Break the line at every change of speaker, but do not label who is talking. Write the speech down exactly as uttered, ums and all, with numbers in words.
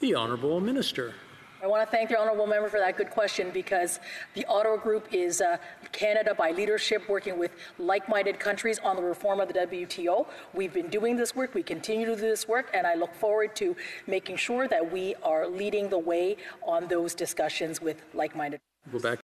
The Honourable Minister.
I want to thank the honourable member for that good question, because the Ottawa Group is uh, Canada by leadership working with like-minded countries on the reform of the W T O. We've been doing this work, we continue to do this work, and I look forward to making sure that we are leading the way on those discussions with like-minded.
Go back